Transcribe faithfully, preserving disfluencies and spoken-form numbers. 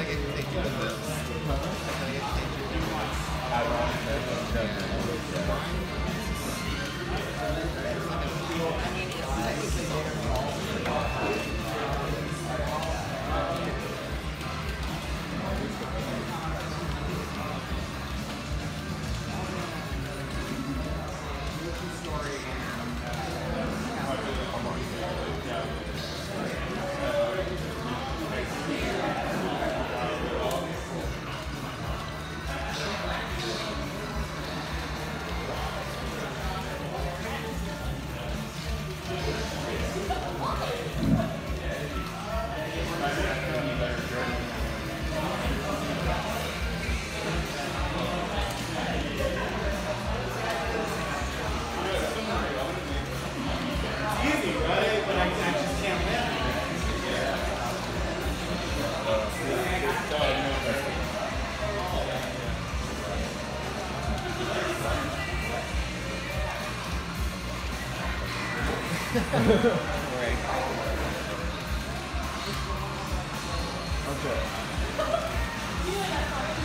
I get to take you with this. Can I get to take you with Okay.